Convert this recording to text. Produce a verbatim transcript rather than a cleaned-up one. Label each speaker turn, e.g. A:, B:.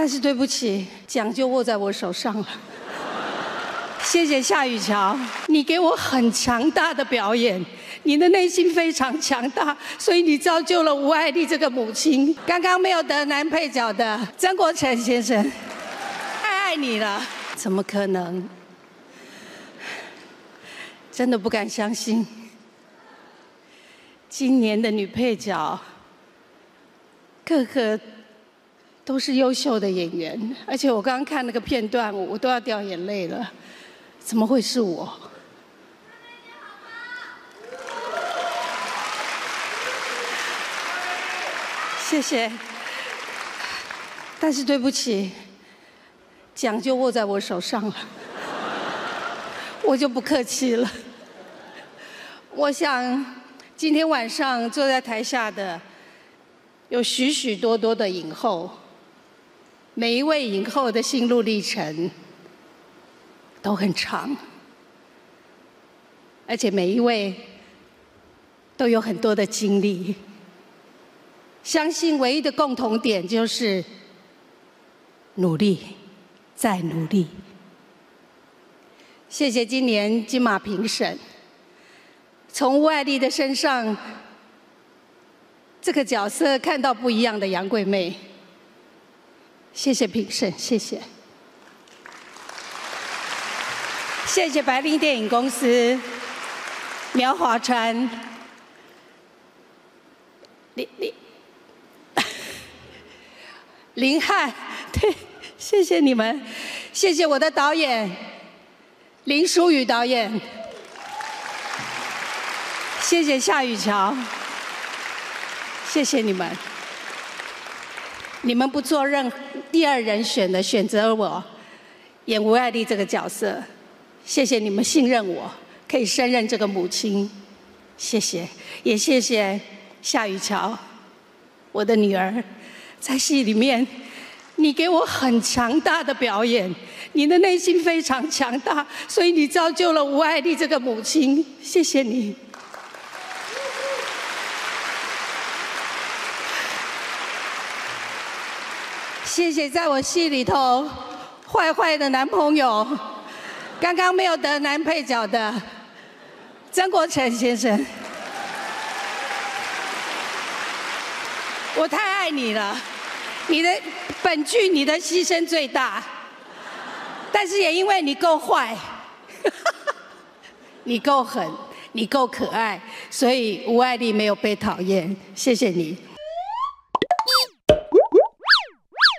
A: 但是对不起，奖就握在我手上了。谢谢夏雨乔，你给我很强大的表演，你的内心非常强大，所以你造就了吴爱丽这个母亲。刚刚没有得男配角的曾国成先生，太爱你了，怎么可能？真的不敢相信，今年的女配角，个个都是优秀的演员，而且我刚刚看那个片段，我都要掉眼泪了。怎么会是我？谢谢，但是对不起，奖就握在我手上了，我就不客气了。我想，今天晚上坐在台下的有许许多多的影后，每一位影后的心路历程都很长，而且每一位都有很多的经历。相信唯一的共同点就是努力，再努力。谢谢今年金马评审，从吴爱丽的身上这个角色看到不一样的杨贵媚。谢谢评审，谢谢。谢谢白灵电影公司、苗华川、林林林汉，对，谢谢你们，谢谢我的导演林书宇导演，谢谢夏雨乔，谢谢你们，你们不做任第二人选的选择我演吴爱丽这个角色。谢谢你们信任我，可以胜任这个母亲，谢谢，也谢谢夏雨乔，我的女儿，在戏里面，你给我很强大的表演，你的内心非常强大，所以你造就了吴爱丽这个母亲，谢谢你。谢谢在我戏里头坏坏的男朋友。刚刚没有得男配角的曾国成先生，我太爱你了，你的本剧你的牺牲最大，但是也因为你够坏，你够狠，你够可爱，所以吴爱丽没有被讨厌，谢谢你。